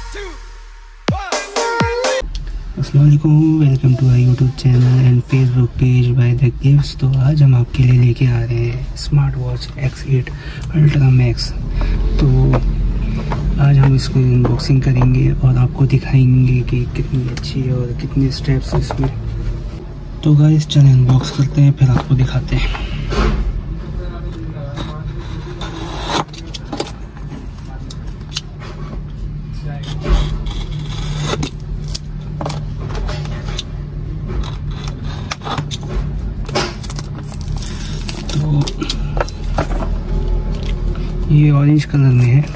अस्सलाम वालेकुम, welcome to our YouTube channel and Facebook page by the gifts. तो आज हम आपके लिए लेके आ रहे हैं smart watch X8 ultra max. तो आज हम इसको अनबॉक्सिंग करेंगे और आपको दिखाएंगे कि कितनी अच्छी है और कितने स्टेप्स हैं इसमें। तो गाइस चलें अनबॉक्स करते हैं, फिर आपको दिखाते हैं। ये ऑरेंज कलर में है।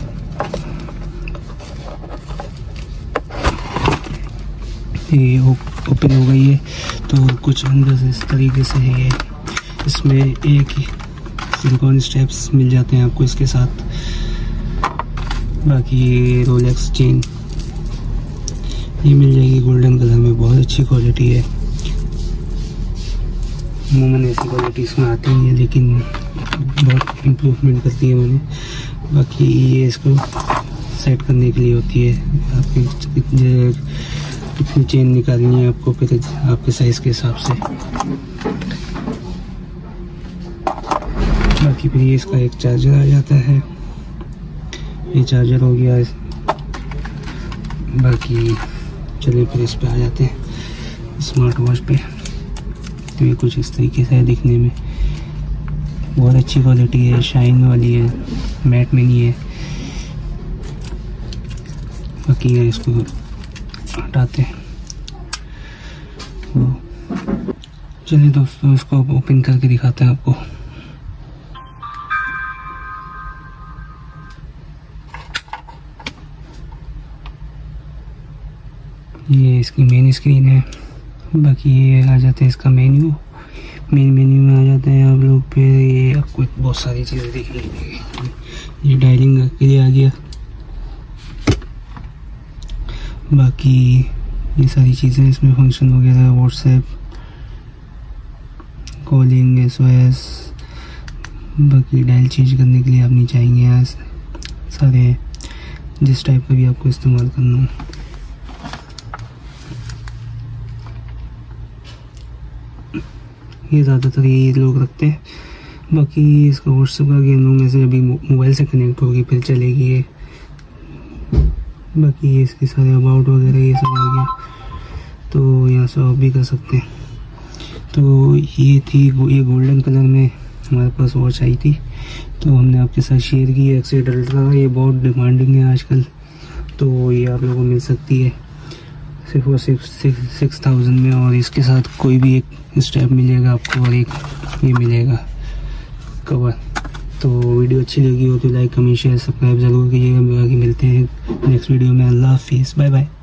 ये ओपन हो गई है। तो कुछ अंदर से इस तरीके से है। ये इसमें एक ही सिलिकॉन स्टेप्स मिल जाते हैं आपको इसके साथ। बाकी ये रोलेक्स चेन ये मिल जाएगी गोल्डन कलर में, बहुत अच्छी क्वालिटी है। अमूमन ऐसी क्वालिटी इसमें आती नहीं है, लेकिन बहुत इम्प्रूवमेंट करती है मैंने। बाकी ये इसको सेट करने के लिए होती है। आपकी कितनी चेन निकालनी है आपको, फिर आपके साइज़ के हिसाब से। बाकी फिर ये इसका एक चार्जर आ जाता है। ये चार्जर हो गया। बाकी चलिए फिर इस पे आ जाते हैं स्मार्ट वॉच पे। तो ये कुछ इस तरीके से है दिखने में, बहुत अच्छी क्वालिटी है, शाइन वाली है, मैट में नहीं है। बाकी ये इसको हटाते हैं। चलिए दोस्तों इसको ओपन करके दिखाते हैं आपको। ये इसकी मेन स्क्रीन है। बाकी ये आ जाता है इसका मेन्यू। मेन मेन्यू में आ जाते हैं आप लोग। फिर ये आपको बहुत सारी चीज़ें दिख रही है। ये डायलिंग के लिए आ गया। बाकी ये सारी चीज़ें इसमें फंक्शन वगैरह, व्हाट्सएप, कॉलिंग, SOS। बाकी डायल चेंज करने के लिए आप नीचे आएंगे, यहाँ सारे जिस टाइप का भी आपको इस्तेमाल करना हो। ये ज़्यादातर ये लोग रखते हैं। बाकी इसका व्हाट्सएप का गेम लोग ऐसे जब मोबाइल से कनेक्ट होगी फिर चलेगी ये। बाकी ये इसके सारे अबाउट वगैरह ये सब आ गया। तो यहाँ से ऑफ भी कर सकते हैं। तो ये थी ये गोल्डन कलर में हमारे पास वॉच आई थी, तो हमने आपके साथ शेयर की है। X8 अल्ट्रा ये बहुत डिमांडिंग है आजकल। तो ये आप लोगों को मिल सकती है सिर्फ वो 6,000 में। और इसके साथ कोई भी एक स्टेप मिलेगा आपको और एक ये मिलेगा कवर। तो वीडियो अच्छी लगी हो तो लाइक, कमेंट, शेयर, सब्सक्राइब ज़रूर कीजिएगा। बाकी मिलते हैं नेक्स्ट वीडियो में। अल्लाह हाफिज़, बाय बाय।